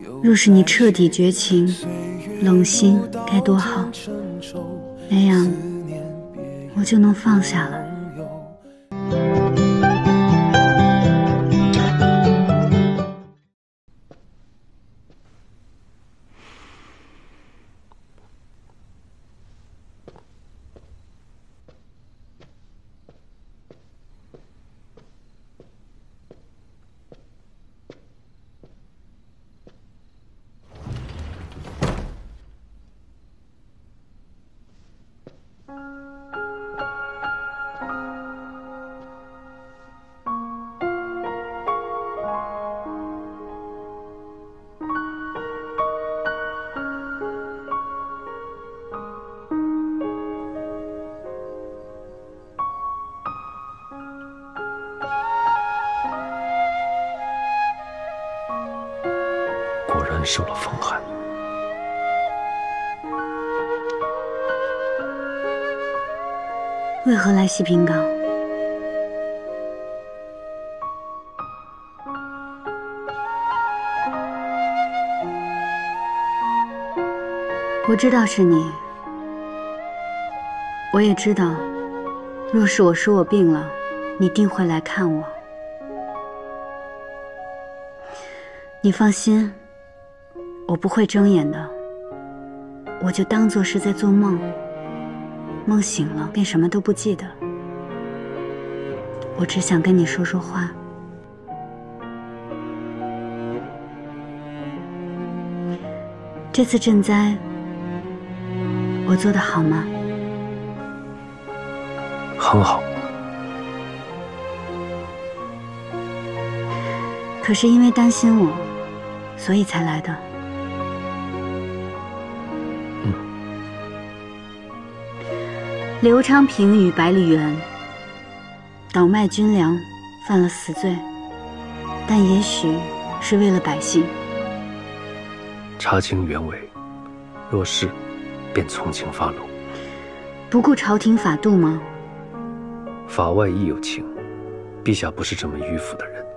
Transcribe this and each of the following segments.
若是你彻底绝情，冷心该多好，那样我就能放下了。 果然受了风寒。 为何来西平港？我知道是你，我也知道，若是我说我病了，你定会来看我。你放心，我不会睁眼的，我就当作是在做梦，梦醒了便什么都不记得。我只想跟你说说话。这次赈灾，我做得好吗？ 很好。 可是因为担心我，所以才来的。刘昌平与百里园倒卖军粮，犯了死罪，但也许是为了百姓。 查清原委，若是，便从轻发落。 不顾朝廷法度吗？ 法外亦有情，陛下不是这么迂腐的人。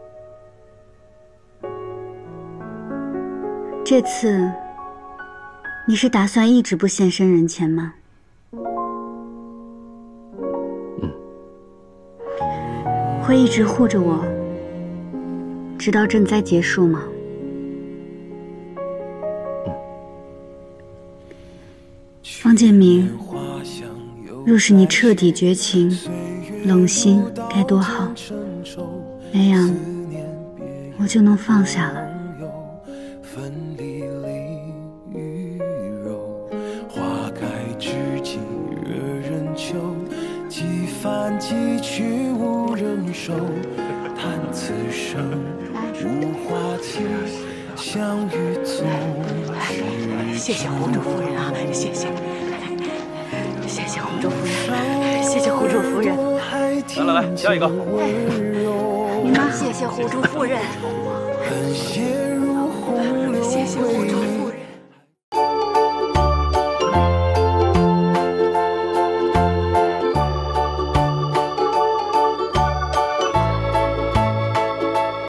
这次，你是打算一直不现身人前吗？会一直护着我，直到赈灾结束吗？方建明，若是你彻底绝情，冷心该多好，那样我就能放下了。 几曲无人收，叹此生无话题，相遇总是。 谢谢胡主夫人啊，谢谢，谢谢胡主夫人，谢谢胡主夫人。 来，下一个。 谢谢胡主夫人，谢谢胡主夫人。